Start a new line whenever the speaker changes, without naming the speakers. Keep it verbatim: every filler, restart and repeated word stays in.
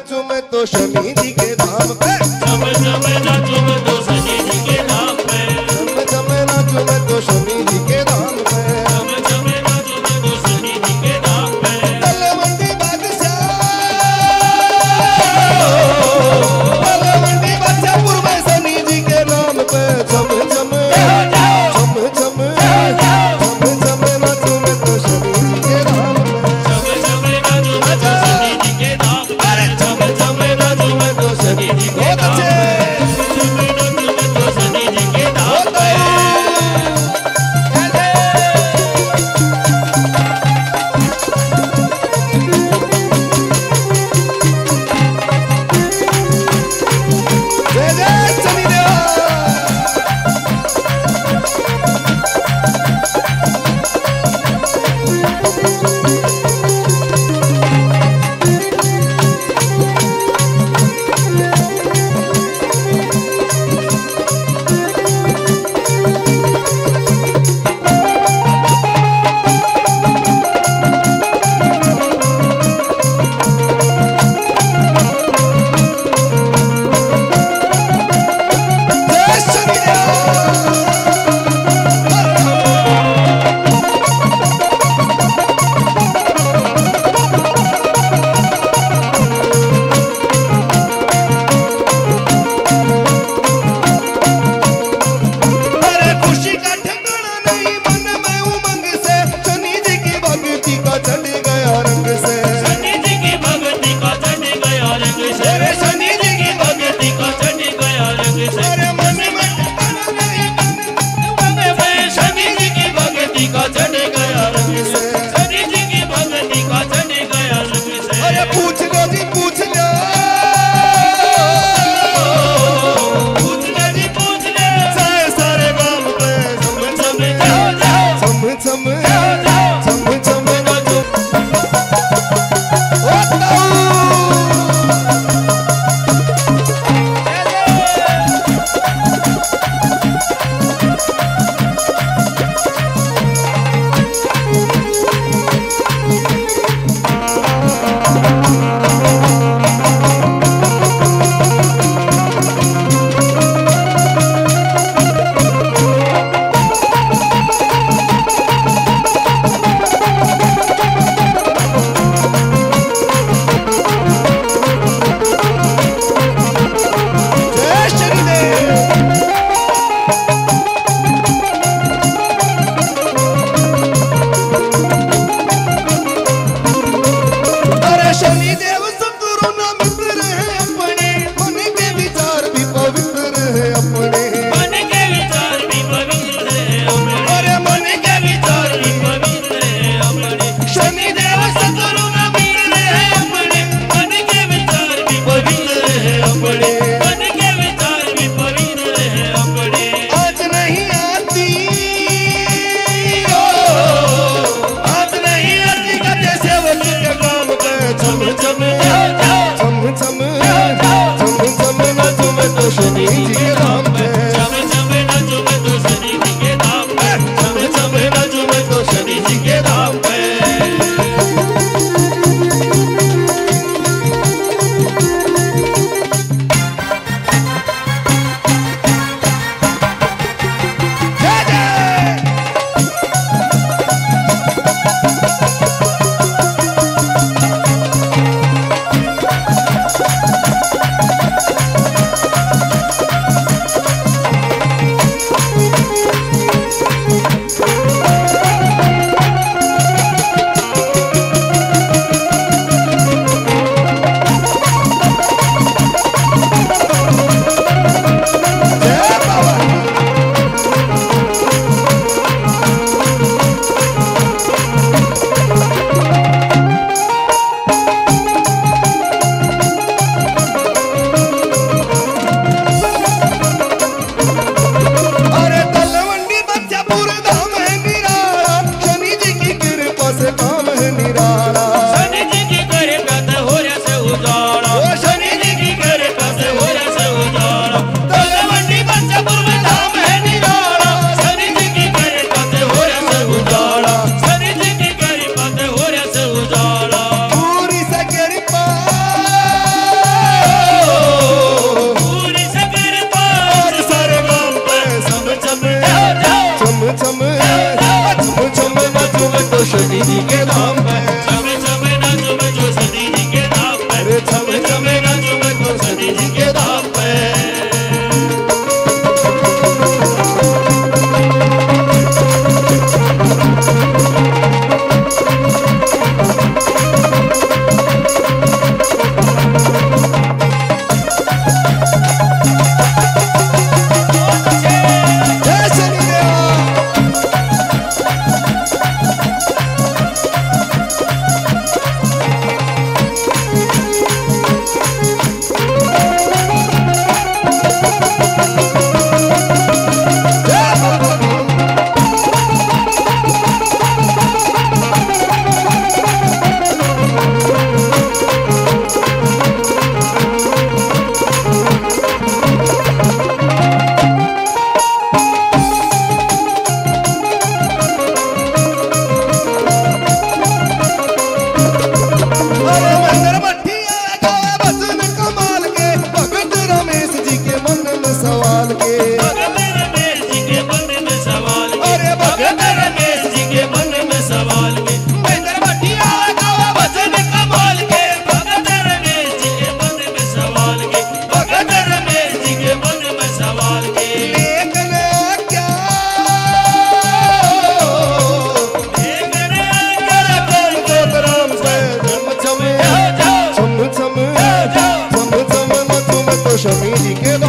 नाचूं मैं तो शनि जी के धाम पे,
झम झम नाचूं मैं तो शनि जी के धाम पे,
झम झम नाचूं मैं तो शनि जी के धाम पे,
झम झम नाचूं मैं तो शनि जी के धाम पे।
तलवंडी बादशाह, तलवंडी बादशाहपुर में शनि जी के नाम पे, झम झम झम झम झम झम नाचूं मैं तो शनि जी के धाम पे,
झम झम नाचूं मैं तो शनि जी के धाम पे,
अरे झम झम नाचूं मैं तो शनि जी के
बहुत
धाम
अच्छे।
पे।
झम झम नाचूं मैं तो शनि जी के धाम पे।
जय जय शनिदेवा। शनि जी के